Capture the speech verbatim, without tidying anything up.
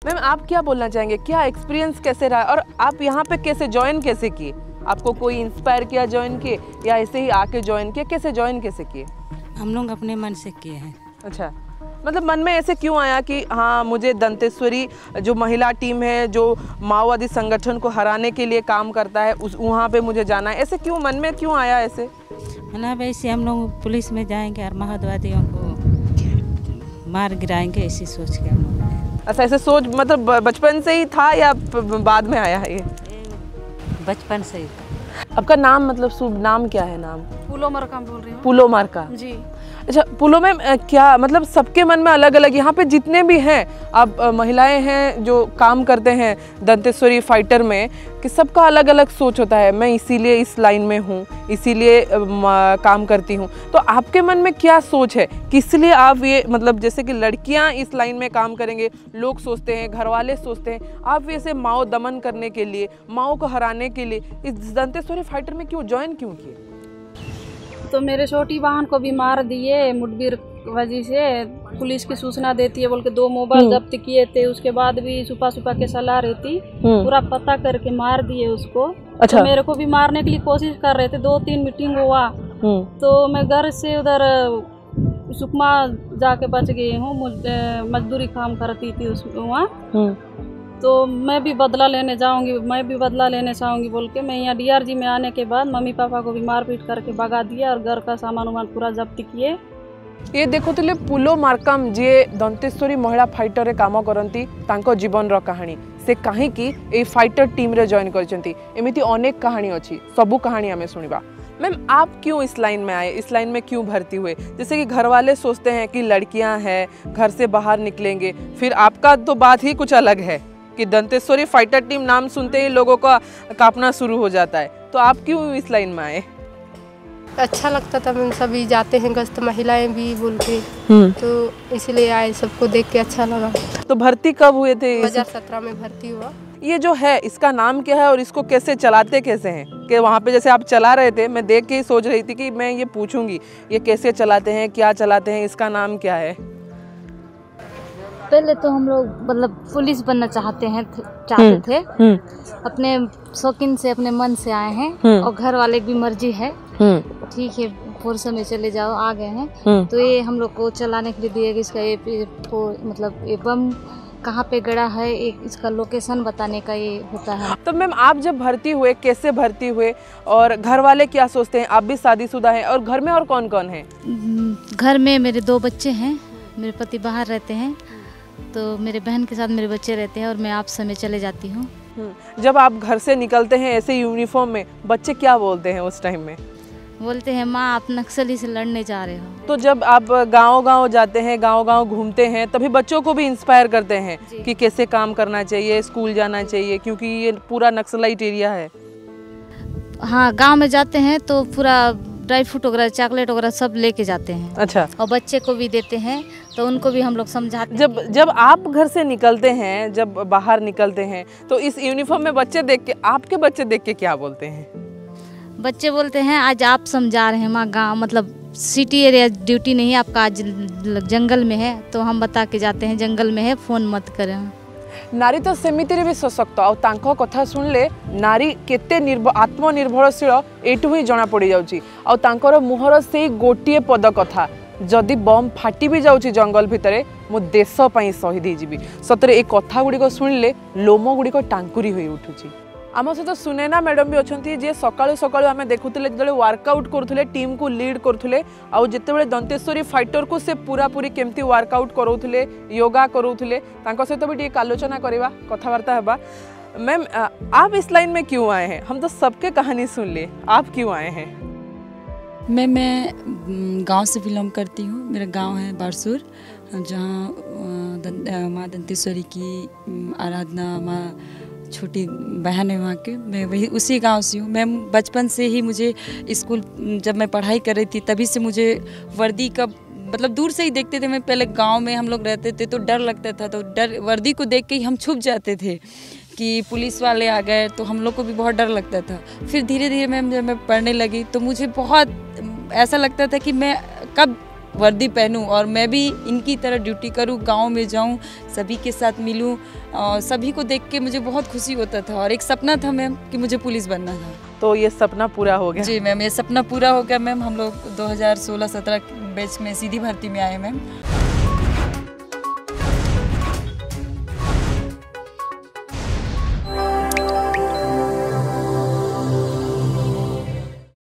Ma'am आप क्या बोलना चाहेंगे, क्या एक्सपीरियंस कैसे रहा और आप यहाँ पे कैसे ज्वाइन कैसे किए? आपको कोई इंस्पायर किया ज्वाइन किए या ऐसे ही आके ज्वाइन किए? कैसे ज्वाइन कैसे किए? हम लोग अपने मन से किए हैं। अच्छा, मतलब मन में ऐसे क्यों आया कि हाँ मुझे दंतेश्वरी जो महिला टीम है जो माओवादी संगठन को हराने के लिए काम करता है उस वहाँ पे मुझे जाना है, ऐसे क्यों मन में क्यों आया ऐसे? मतलब ऐसे हम लोग पुलिस में जाएंगे और माओवादियों को मार गिराएंगे, ऐसी सोच के हम लोग आए। अच्छा, ऐसे सोच मतलब बचपन से ही था या बाद में आया है ये? बचपन से ही था। आपका नाम मतलब शुभ नाम क्या है? नाम पुलो मार्का बोल रही हूँ। पुलो मार्का जी। अच्छा, पुलो में क्या मतलब सबके मन में अलग अलग, यहाँ पे जितने भी हैं आप महिलाएं हैं जो काम करते हैं दंतेश्वरी फाइटर में, कि सबका अलग अलग सोच होता है, मैं इसीलिए इस लाइन में हूँ, इसीलिए काम करती हूँ। तो आपके मन में क्या सोच है कि इसलिए आप ये मतलब जैसे कि लड़कियाँ इस लाइन में काम करेंगे, लोग सोचते हैं, घर वाले सोचते हैं, आप ऐसे माओ दमन करने के लिए, माओ को हराने के लिए इस दंतेश्वरी फाइटर में क्यों ज्वाइन क्यों किए? तो मेरे छोटी बहन को भी मार दिए मुठभेड़ वजह से, पुलिस की सूचना देती है बोल के दो मोबाइल जब्त किए थे, उसके बाद भी छुपा छुपा के सलाह रही थी, पूरा पता करके मार दिए उसको। अच्छा। तो मेरे को भी मारने के लिए कोशिश कर रहे थे, दो तीन मीटिंग हुआ तो मैं घर से उधर सुकमा जाके बच गई हूँ, मजदूरी काम करती थी उस वहाँ। तो मैं भी बदला लेने जाऊंगी, मैं भी बदला लेने चाहूँगी बोल के मैं यहाँ डीआरजी में आने के बाद मम्मी पापा को भी मारपीट करके भगा दिया और घर का सामान वामान पूरा जब्त किए। ये देखुले पुलो मार्काम जी दंतेश्वरी महिला फाइटर काम करती तांको जीवन रो कहानी, से कहीं ए फाइटर टीम रे जॉइन करचंती। एमिति अनेक कहानी अच्छी, सबू कहानी हमें सुनिबा। मैम आप क्यों इस लाइन में आए, इस लाइन में क्यों भर्ती हुए? जैसे कि घर वाले सोचते हैं कि लड़कियां हैं घर से बाहर निकलेंगे, फिर आपका तो बात ही कुछ अलग है कि दंतेश्वरी फाइटर टीम नाम सुनते ही लोगों का कांपना शुरू हो जाता है, तो आप क्यों इस लाइन में आए? अच्छा लगता था, मैम सभी जाते हैं गश्त महिलाएं भी बोल के, तो इसलिए आए, सबको देख के अच्छा लगा। तो भर्ती कब हुए थे? दो हज़ार सत्रह में भर्ती हुआ। ये जो है इसका नाम क्या है और इसको कैसे चलाते कैसे हैं? कि वहाँ पे जैसे आप चला रहे थे, मैं देख के ही सोच रही थी कि मैं ये पूछूंगी ये कैसे चलाते हैं, क्या चलाते हैं, इसका नाम क्या है? पहले तो हम लोग मतलब पुलिस बनना चाहते हैं चाहते थे, अपने शौकीन से अपने मन से आए हैं और घर वाले की मर्जी है, ठीक है फोर्स में चले जाओ आ गए हैं। तो ये हम लोग को चलाने के लिए दिए गए, इसका ये मतलब ये बम कहाँ पे गड़ा है, एक इसका लोकेशन बताने का ये होता है। तो मैम आप जब भर्ती हुए कैसे भर्ती हुए और घर वाले क्या सोचते हैं? आप भी शादीशुदा हैं और घर में और कौन कौन है? घर में मेरे दो बच्चे हैं, मेरे पति बाहर रहते हैं, तो मेरे बहन के साथ मेरे बच्चे रहते हैं और मैं आप समय चले जाती हूँ। जब आप घर से निकलते हैं ऐसे यूनिफॉर्म में, बच्चे क्या बोलते हैं उस टाइम में? बोलते हैं माँ आप नक्सली से लड़ने जा रहे हो। तो जब आप गांव-गांव जाते हैं, गांव-गांव घूमते हैं, तभी बच्चों को भी इंस्पायर करते हैं कि कैसे काम करना चाहिए, स्कूल जाना चाहिए, क्योंकि ये पूरा नक्सलाइट एरिया है। हाँ, गांव में जाते हैं तो पूरा ड्राई फ्रूट वगैरह चॉकलेट वगैरह सब लेके जाते हैं। अच्छा। और बच्चे को भी देते हैं, तो उनको भी हम लोग समझाते हैं। जब जब आप घर से निकलते हैं, जब बाहर निकलते हैं, तो इस यूनिफॉर्म में बच्चे देख के, आपके बच्चे देख के क्या बोलते हैं? बच्चे बोलते हैं आज आप समझा रहे हैं माँ, गाँव मतलब सिटी एरिया ड्यूटी नहीं है आपका, आज जंगल में है, तो हम बता के जाते हैं जंगल में है, फोन मत करें। नारी तो सेमिति भी सशक्त और तांको कथा सुनले नारी केते निर्भ आत्मनिर्भरशील एठू ही जना पड़ी जाउची। और तांकर मुहर से गोटिए पद कथा, जदि बम फाटी भी जाउची जंगल भितरे मो देश पई शहीद होइजिबी। सतरे ए कथा गुडी को सुनले लोम गुडी को टांकुरी होई उठुची। आम सहित सुनैना मैडम भी अच्छा जी सकाळु सकाळु आम देखुले जो वर्कआउट करुले, टीम को लीड करुले, आउ जितेबाला दंतेश्वरी फाइटर को से पूरा पूरी केमती वर्कआउट करोले, योगा करोले, सहित भी टी आलोचना करवा कथबार्ता होगा। मैम आप इस लाइन में क्यों आए हैं? हम तो सबके कहानी सुन लिए, आप क्यों आए हैं? मैं मैं गांव से बिलोंग करती हूँ। मेरा गांव है बारसूर, जहाँ माँ दंतेश्वरी की आराधना, माँ छोटी बहन है वहाँ के, मैं वही उसी गांव से हूँ। मैं बचपन से ही मुझे स्कूल जब मैं पढ़ाई कर रही थी तभी से मुझे वर्दी का मतलब दूर से ही देखते थे। मैं पहले गांव में हम लोग रहते थे तो डर लगता था, तो डर वर्दी को देख के ही हम छुप जाते थे कि पुलिस वाले आ गए, तो हम लोग को भी बहुत डर लगता था। फिर धीरे धीरे मैं जब मैं पढ़ने लगी तो मुझे बहुत ऐसा लगता था कि मैं कब वर्दी पहनूं और मैं भी इनकी तरह ड्यूटी करूं, गांव में जाऊं, सभी के साथ मिलूं और सभी को देख के मुझे बहुत खुशी होता था और एक सपना था मैम कि मुझे पुलिस बनना था। तो ये सपना पूरा हो गया? जी मैम, ये सपना पूरा हो गया मैम। हम लोग दो हज़ार सोलह सत्रह बैच में सीधी भर्ती में आए मैम।